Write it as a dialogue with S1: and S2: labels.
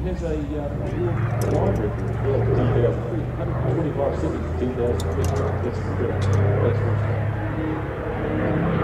S1: has a Warbird built 2003, 125 city, 2003. That's first time.